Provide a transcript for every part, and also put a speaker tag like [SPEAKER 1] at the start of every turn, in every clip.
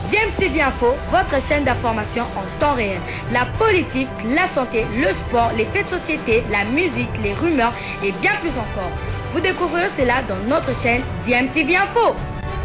[SPEAKER 1] DMTV Info, votre chaîne d'information en temps réel. La politique, la santé, le sport, les faits de société, la musique, les rumeurs et bien plus encore. Vous découvrirez cela dans notre chaîne DMTV Info.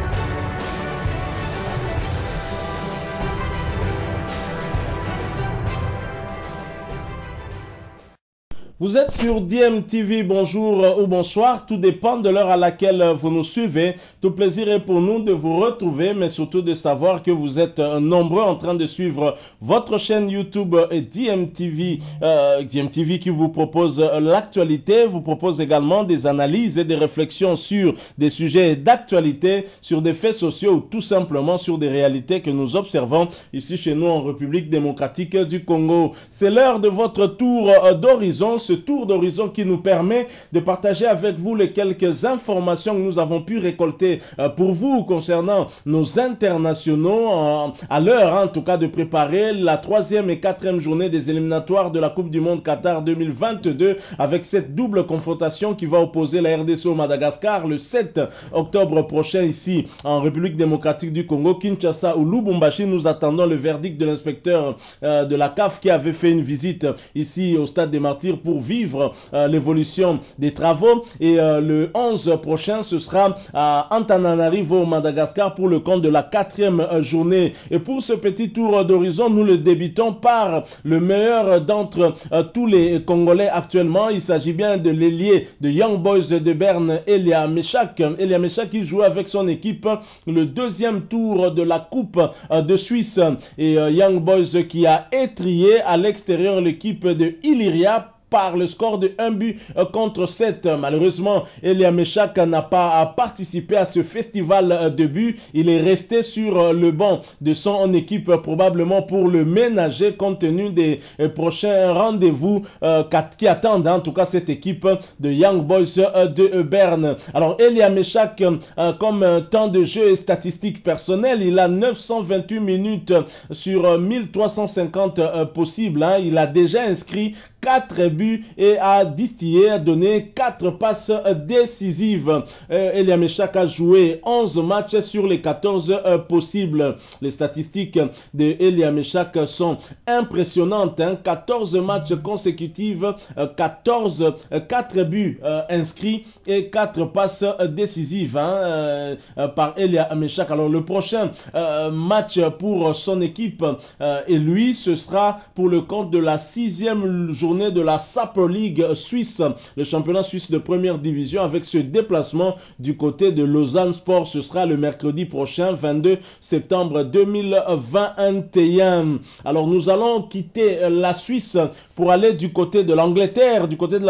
[SPEAKER 2] Vous êtes sur DMTV, bonjour ou bonsoir, tout dépend de l'heure à laquelle vous nous suivez. Tout plaisir est pour nous de vous retrouver, mais surtout de savoir que vous êtes nombreux en train de suivre votre chaîne YouTube et DMTV qui vous propose l'actualité, vous propose également des analyses et des réflexions sur des sujets d'actualité, sur des faits sociaux ou tout simplement sur des réalités que nous observons ici chez nous en République démocratique du Congo. C'est l'heure de votre tour d'horizon. Ce tour d'horizon qui nous permet de partager avec vous les quelques informations que nous avons pu récolter pour vous concernant nos internationaux à l'heure en tout cas de préparer la 3e et 4e journée des éliminatoires de la Coupe du Monde Qatar 2022 avec cette double confrontation qui va opposer la RDC au Madagascar le 7 octobre prochain ici en République démocratique du Congo, Kinshasa ou Lubumbashi. Nous attendons le verdict de l'inspecteur de la CAF qui avait fait une visite ici au Stade des Martyrs pour vivre l'évolution des travaux et le 11 prochain ce sera à Antananarivo au Madagascar pour le compte de la 4e journée. Et pour ce petit tour d'horizon, nous le débutons par le meilleur d'entre tous les Congolais actuellement. Il s'agit bien de l'ailier de Young Boys de Berne, Elia Meshak. Elia Meshak qui joue avec son équipe le 2e tour de la Coupe de Suisse et Young Boys qui a étrié à l'extérieur l'équipe de Illyria par le score de 1 but contre 7. Malheureusement, Elia Meshak n'a pas participé à ce festival de buts. Il est resté sur le banc de son équipe probablement pour le ménager compte tenu des prochains rendez-vous qui attendent en tout cas cette équipe de Young Boys de Berne. Alors Elia Meshak, comme temps de jeu et statistiques personnelles, il a 928 minutes sur 1350 possibles. Il a déjà inscrit 4 buts et a donné 4 passes décisives. Elia Meshak a joué 11 matchs sur les 14 possibles. Les statistiques de Elia Meshak sont impressionnantes. 14 matchs consécutifs, 4 buts inscrits et 4 passes décisives par Elia Meshak. Alors le prochain match pour son équipe et lui, ce sera pour le compte de la 6e journée de la Super League suisse, le championnat suisse de première division, avec ce déplacement du côté de Lausanne Sport. Ce sera le mercredi prochain, 22 septembre 2021. Alors nous allons quitter la Suisse pour aller du côté de l'Angleterre,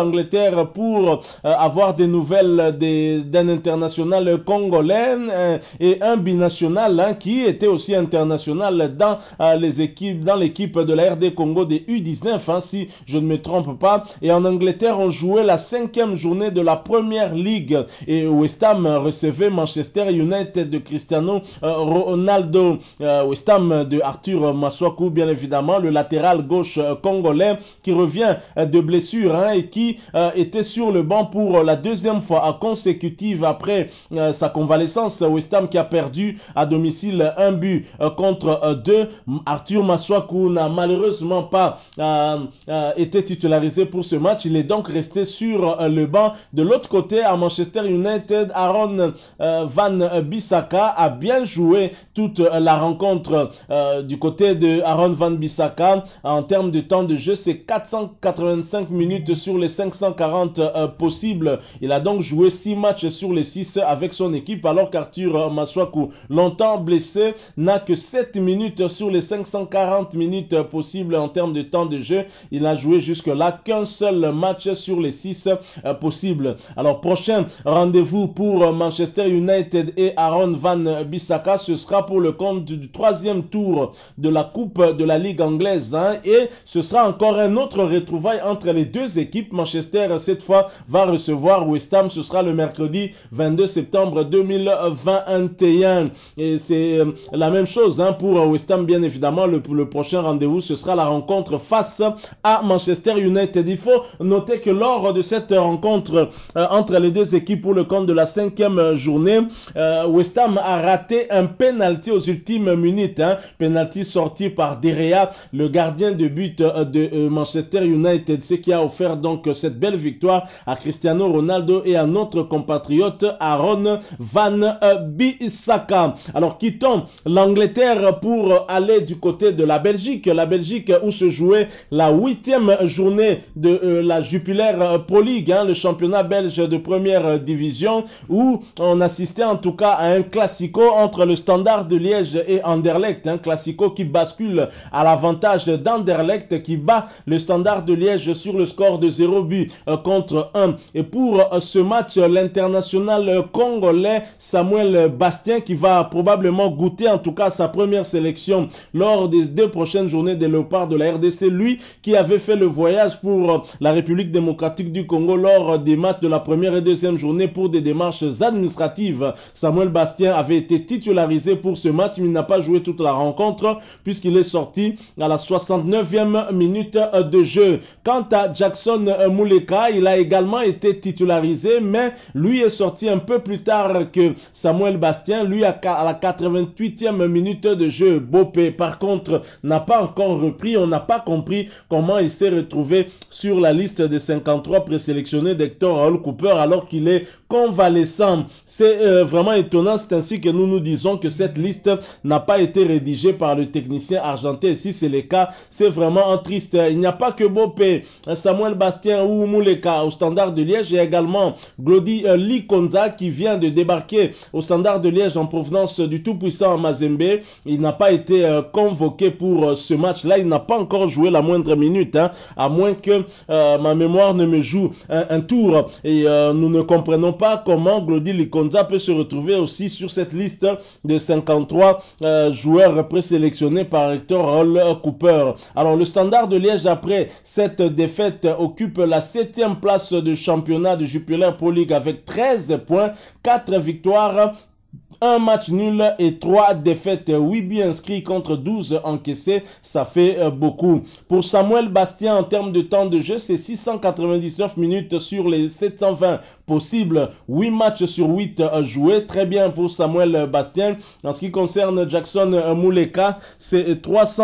[SPEAKER 2] pour avoir des nouvelles d'un international congolais et un binational qui était aussi international dans l'équipe de la RD Congo des U19, si je ne me trompe pas. Et en Angleterre, on jouait la 5e journée de la Première Ligue et West Ham recevait Manchester United de Cristiano Ronaldo. West Ham de Arthur Maswaku, bien évidemment, le latéral gauche congolais qui revient de blessure et qui était sur le banc pour la 2e fois consécutive après sa convalescence. West Ham qui a perdu à domicile 1 but contre 2. Arthur Maswaku n'a malheureusement pas été titularisé pour ce match. Il est donc resté sur le banc. De l'autre côté, à Manchester United, Aaron Van Bissaka a bien joué toute la rencontre. Du côté de Aaron Van Bissaka, en termes de temps de jeu, c'est 485 minutes sur les 540 possibles. Il a donc joué 6 matchs sur les 6 avec son équipe, alors qu'Arthur Maswaku, longtemps blessé, n'a que 7 minutes sur les 540 minutes possibles en termes de temps de jeu. Il n'a joué jusque-là qu'un seul match sur les 6 possibles. Alors, prochain rendez-vous pour Manchester United et Aaron Van Bissaka, ce sera pour le compte du 3e tour de la Coupe de la Ligue anglaise. Et ce sera encore un autre retrouvaille entre les deux équipes. Manchester, cette fois, va recevoir West Ham. Ce sera le mercredi 22 septembre 2021. Et c'est la même chose pour West Ham, bien évidemment. Le prochain rendez-vous, ce sera la rencontre face à Manchester Manchester United. Il faut noter que lors de cette rencontre entre les deux équipes pour le compte de la 5e journée, West Ham a raté un penalty aux ultimes minutes. Penalty sorti par De Gea, le gardien de but de Manchester United, ce qui a offert donc cette belle victoire à Cristiano Ronaldo et à notre compatriote Aaron Van Bissaka. Alors quittons l'Angleterre pour aller du côté de la Belgique où se jouait la 8e journée de la Jupiler Pro League, le championnat belge de première division, où on assistait en tout cas à un classico entre le Standard de Liège et Anderlecht, un classico qui bascule à l'avantage d'Anderlecht qui bat le Standard de Liège sur le score de 0 but contre 1. Et pour ce match, l'international congolais Samuel Bastien, qui va probablement goûter en tout cas sa première sélection lors des 2 prochaines journées des Léopards de la RDC, lui qui avait fait le voyage pour la République démocratique du Congo lors des matchs de la première et deuxième journée pour des démarches administratives. Samuel Bastien avait été titularisé pour ce match, mais il n'a pas joué toute la rencontre puisqu'il est sorti à la 69e minute de jeu. Quant à Jackson Muleka, il a également été titularisé, mais lui est sorti un peu plus tard que Samuel Bastien, lui à la 88e minute de jeu. Bopé, par contre, n'a pas encore repris. On n'a pas compris comment il s'est retrouvé sur la liste des 53 présélectionnés d'Hector Raoul Cooper alors qu'il est convalescent. C'est vraiment étonnant. C'est ainsi que nous nous disons que cette liste n'a pas été rédigée par le technicien argentin. Et si c'est le cas, c'est vraiment triste. Il n'y a pas que Bopé, Samuel Bastien ou Muleka au Standard de Liège. Il y a également Glody Likonza qui vient de débarquer au Standard de Liège en provenance du tout-puissant Mazembe. Il n'a pas été convoqué pour ce match-là. Il n'a pas encore joué la moindre minute, à moins que ma mémoire ne me joue un tour. Et nous ne comprenons pas comment Glody Likonza peut se retrouver aussi sur cette liste de 53 joueurs présélectionnés par Hector Raoul Cooper. Alors le Standard de Liège, après cette défaite, occupe la 7e place de championnat de Jupiler Pro League avec 13 points, 4 victoires, un match nul et 3 défaites, 8 buts inscrits contre 12 encaissés, ça fait beaucoup. Pour Samuel Bastien, en termes de temps de jeu, c'est 699 minutes sur les 720 possibles, 8 matchs sur 8 joués, très bien pour Samuel Bastien. En ce qui concerne Jackson Muleka, c'est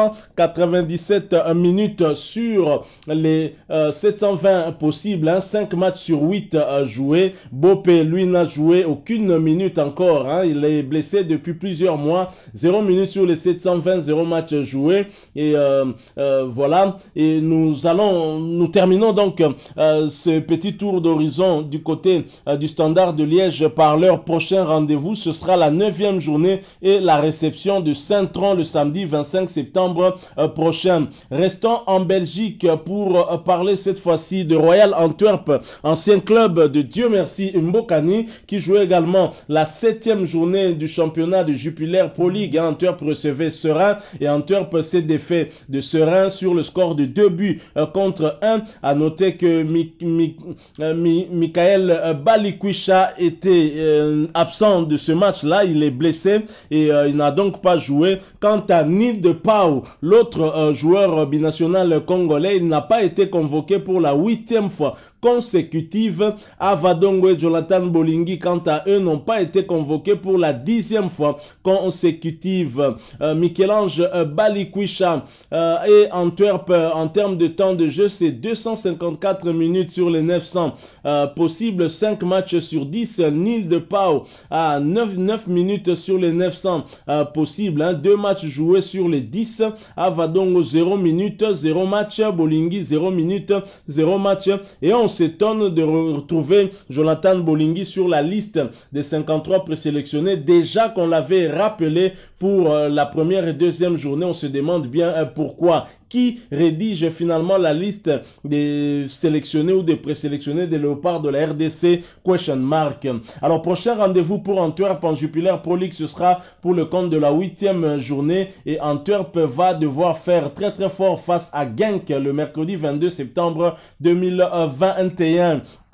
[SPEAKER 2] 397 minutes sur les 720 possibles, 5 matchs sur 8 joués. Bopé, lui, n'a joué aucune minute encore, il est blessé depuis plusieurs mois, 0 minutes sur les 720, 0 match joué. Et voilà, et nous terminons donc ce petit tour d'horizon du côté du Standard de Liège par leur prochain rendez-vous. Ce sera la 9e journée et la réception de Saint-Tron le samedi 25 septembre prochain. Restons en Belgique pour parler cette fois-ci de Royal Antwerp, ancien club de Dieu merci Mbokani, qui jouait également la 7e journée du championnat de Jupiler Pro League. Antwerp recevait Serein et Antwerp s'est défait de Serein sur le score de 2 buts contre 1. À noter que Michael Balikwisha était absent de ce match-là. Il est blessé et il n'a donc pas joué. Quant à Nil de Pau, l'autre joueur binational congolais, il n'a pas été convoqué pour la 8e fois consécutive. Avadongo et Jonathan Bolingi, quant à eux, n'ont pas été convoqués pour la 10e fois consécutive. Michel-Ange Balikwisha et Antwerp, en termes de temps de jeu, c'est 254 minutes sur les 900 possibles, 5 matchs sur 10. Nil de Pau à 9 minutes sur les 900 possibles, 2 matchs joués sur les 10. Avadongo 0 minutes, 0 match. Bolingi 0 minutes, 0 match. Et on s'étonne de retrouver Jonathan Bolingi sur la liste des 53 présélectionnés, déjà qu'on l'avait rappelé pour la première et deuxième journée. On se demande bien pourquoi. Qui rédige finalement la liste des sélectionnés ou des présélectionnés des Léopards de la RDC? Question mark. Alors, prochain rendez-vous pour Antwerp en Jupiler Pro League, ce sera pour le compte de la 8e journée. Et Antwerp va devoir faire très très fort face à Genk le mercredi 22 septembre 2021.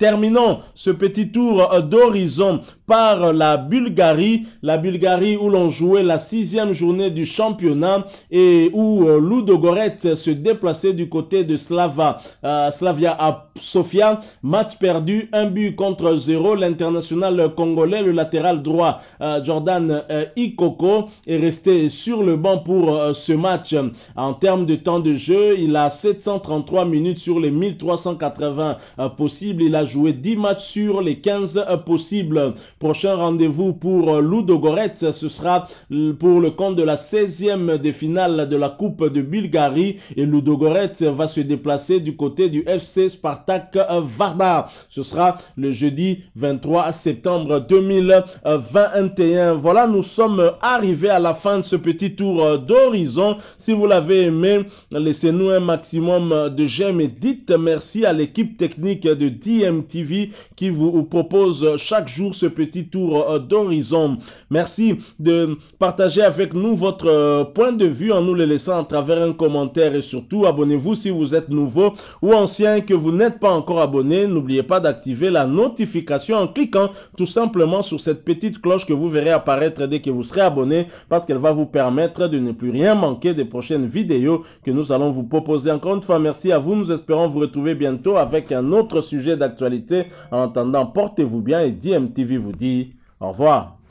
[SPEAKER 2] Terminons ce petit tour d'horizon par la Bulgarie où l'on jouait la 6e journée du championnat et où Ludogorets se déplaçait du côté de Slavia à Sofia. Match perdu, 1-0. L'international congolais, le latéral droit Jordan Ikoko est resté sur le banc pour ce match. En termes de temps de jeu, il a 733 minutes sur les 1380 possibles. Il a joué 10 matchs sur les 15 possibles. Prochain rendez-vous pour Ludogorets, ce sera pour le compte de la 16e de finale de la Coupe de Bulgarie et Ludogorets va se déplacer du côté du FC Spartak Vardar. Ce sera le jeudi 23 septembre 2021. Voilà, nous sommes arrivés à la fin de ce petit tour d'horizon. Si vous l'avez aimé, laissez-nous un maximum de j'aime et dites merci à l'équipe technique de DMTV qui vous propose chaque jour ce petit tour d'horizon. Merci de partager avec nous votre point de vue en nous le laissant à travers un commentaire et surtout abonnez-vous si vous êtes nouveau ou ancien que vous n'êtes pas encore abonné. N'oubliez pas d'activer la notification en cliquant tout simplement sur cette petite cloche que vous verrez apparaître dès que vous serez abonné parce qu'elle va vous permettre de ne plus rien manquer des prochaines vidéos que nous allons vous proposer. Encore une fois, merci à vous. Nous espérons vous retrouver bientôt avec un autre sujet d'actualité. En attendant, portez-vous bien et DMTV vous dit au revoir.